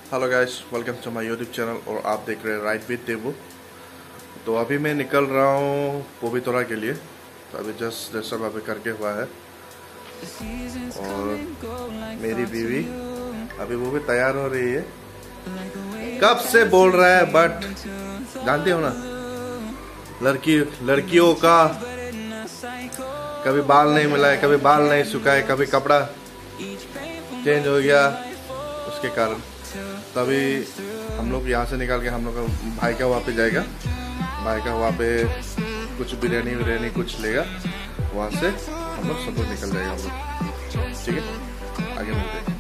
Hello guys, welcome to my YouTube channel और आप देख रहे हैं राइड विद देवू। तो अभी मैं निकल रहा हूँ पवित्रा के लिए। तो अभी जस्ट दर्शन अभी करके हुआ है और मेरी बीवी अभी वो भी तैयार हो रही है। कब से बोल रहा है बट जानते हो ना, लड़कियों का कभी बाल नहीं मिला है, कभी बाल नहीं सूखा है, कभी कपड़ा चेंज हो गया उसके कारण। तभी हम लोग यहाँ से निकाल के हम लोग भाई का वहाँ पे जाएगा। भाई का वहाँ पे कुछ बिरयानी कुछ लेगा, वहाँ से हम लोग सब लोग निकल जाएगा हम लोग। ठीक है, आगे मिलते हैं।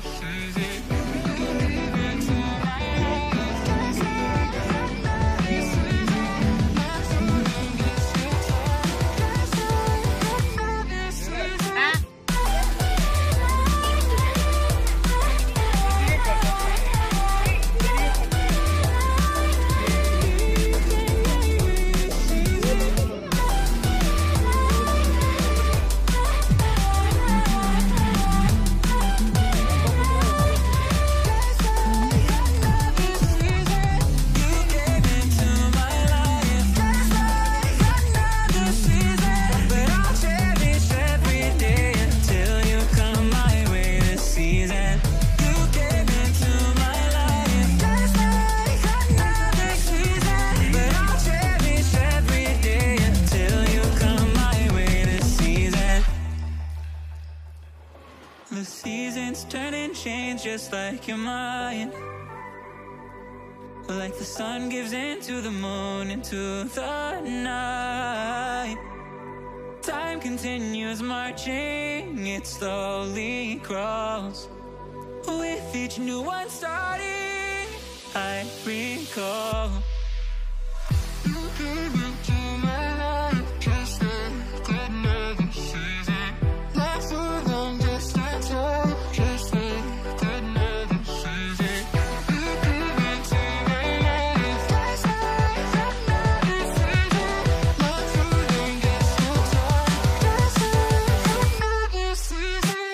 The seasons turn and change just like your mind. Like the sun gives into the moon, into the night. Time continues marching, it slowly crawls. With each new one starting, I recall. You came into my life just like another season. Not so long, just just like another season. You came into my life just like another season. Not so long, just like another season.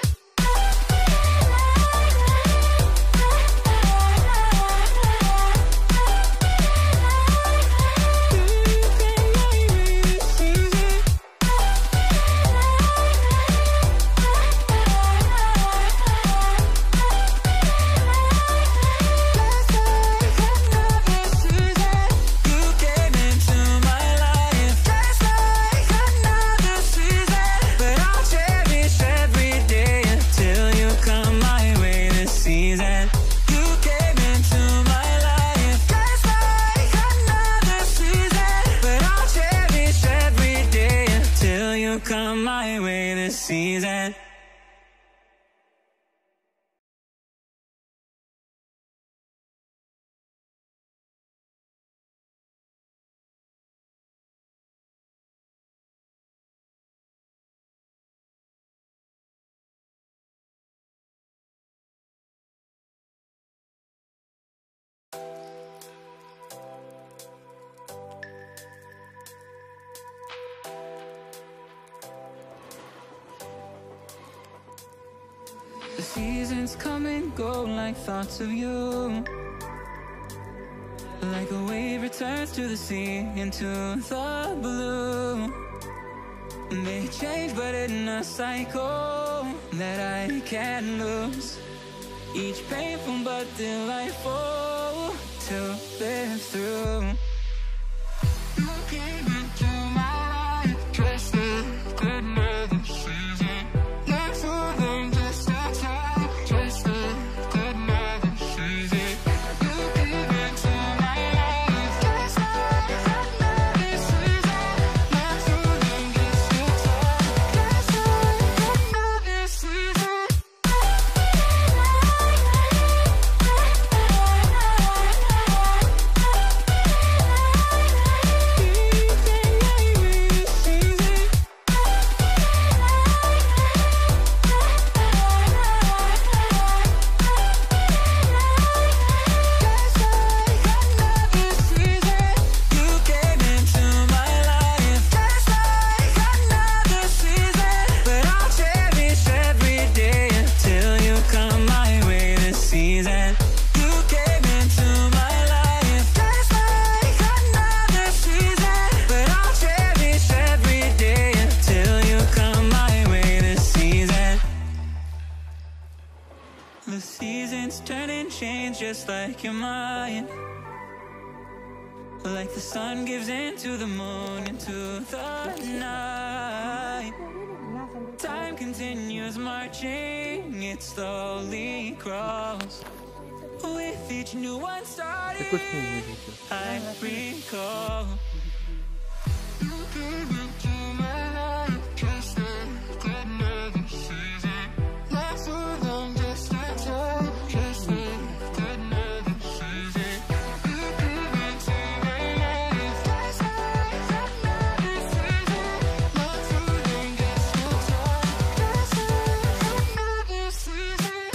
Come my way this season. The seasons come and go like thoughts of you. Like a wave returns to the sea, into the blue. They change but in a cycle that I can't lose. Each painful but delightful to live through. You came into my life just like another season. Not so long, just just like another season. You came into my life just like another season. Not so long, just like another season. turn and change just like your mind. Like the sun gives into the moon, into the night. Time continues marching, it slowly crawls. With each new one starting, I recall. You came into my life just like another season. Not so long, just a time, just like another season. You came into my life just like another season. Not so long, just a time, just like another season.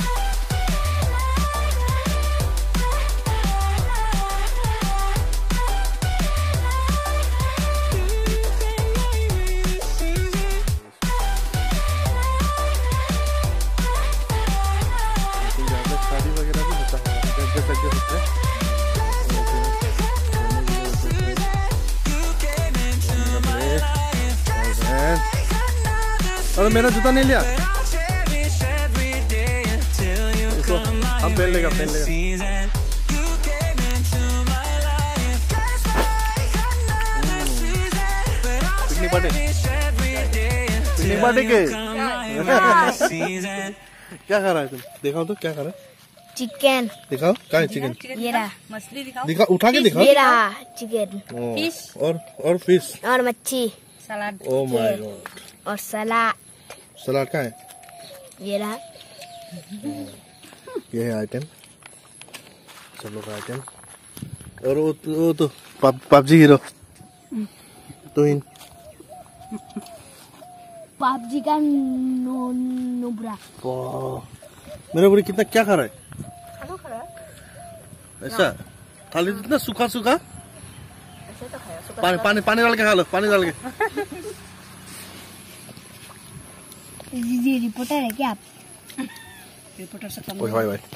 शादी वगैरह भी होता है जैसा कि होता है। अरे मेरा जूता नहीं लिया, इसको हम पहन लेगा पिकनिक पार्टी के क्या खा रहा है तुम? दिखाओ तो क्या खा रहा है। चिकन दिखाओ, क्या है चिकन? ये रहा। मछली दिखाओ, दिखा उठा के दिखाओ। ये रहा चिकन, फिश और फिश और मच्छी, सलाद, ओह माय गॉड, और सलाद। सलाद का है ये रहा। ये है आइटम, सब लोग आइटम। और वो तो पबजी हीरो तो इन पबजी का नुब्रा। मेरा बुरी कितना क्या खा रहा है खाना खा रहा है ऐसा? खाली इतना सूखा सूखा ऐसे तो खाया। पानी पानी पानी डाल के खा लो, पानी डाल के। जी रिपोर्टर है क्या आप? रिपोर्टर से कम। भाई भाई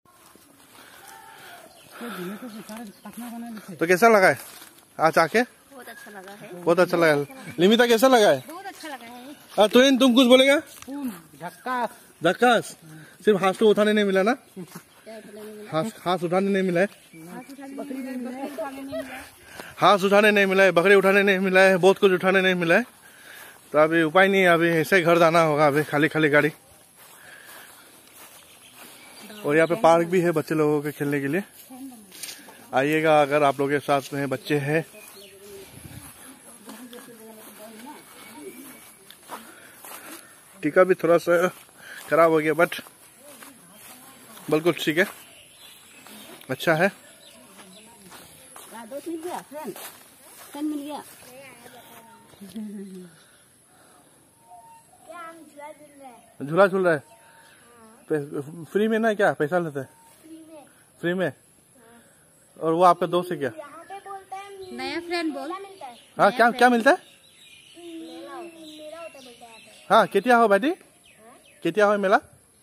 तो कैसा लगा है आज आके? बहुत अच्छा लगा है। बहुत अच्छा लगा। लिमिता कैसा लगा है? बहुत अच्छा लगा है। तो इन तुम कुछ बोलेगा? झक्कास। सिर्फ हाथ तो उठाने नहीं मिला ना? हाथ उठाने नहीं मिला है, हाथ उठाने नहीं मिला है, बकरी उठाने नहीं मिला है, बहुत कुछ उठाने नहीं मिला है। तो अभी उपाय नहीं है, अभी ऐसे घर जाना होगा। अभी खाली खाली गाड़ी। और यहाँ पे पार्क भी है बच्चे लोगों के खेलने के लिए। आइएगा अगर आप लोगों के साथ में बच्चे हैं। टीका भी थोड़ा सा खराब हो गया बट बिल्कुल ठीक है, अच्छा है। झूला झूल रहा है फ्री में ना? क्या पैसा लेते हैं? फ्री में। और वो आपका दोस्त है क्या? नया फ्रेंड बोल। हाँ क्या क्या मिलता है? हाँ केतिया हो बेटी, केतिया हो मेला?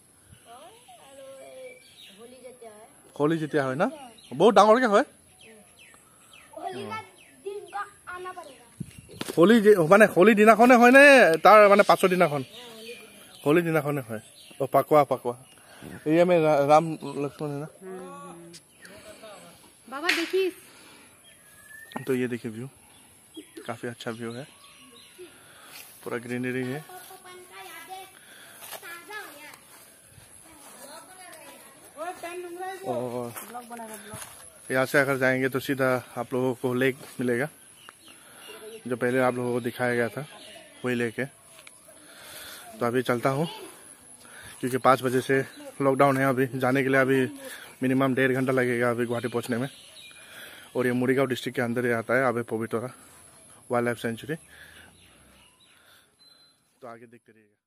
होली जितिया है ना? बहुत डांगर क्या है? होली माने होली दिनाखने হয় নে तार माने पाछर दिनाखन? होली दिनाखने হয়। ओ पकवा पकवा ये में राम लक्ष्मण है ना? बाबा देखिए। तो ये देखिए व्यू, काफी अच्छा व्यू है, पूरा ग्रीनरी है। और यहाँ से अगर जाएंगे तो सीधा आप लोगों को लेक मिलेगा, जो पहले आप लोगों को दिखाया गया था वही लेक है। तो अभी चलता हूँ क्योंकि 5 बजे से लॉकडाउन है। अभी जाने के लिए अभी मिनिमम 1.5 घंटा लगेगा अभी गुवाहाटी पहुँचने में। और ये मुरीगांव डिस्ट्रिक्ट के अंदर ही आता है अभय पवितरा वाइल्ड लाइफ सेंचुरी। तो आगे देखते रहिएगा।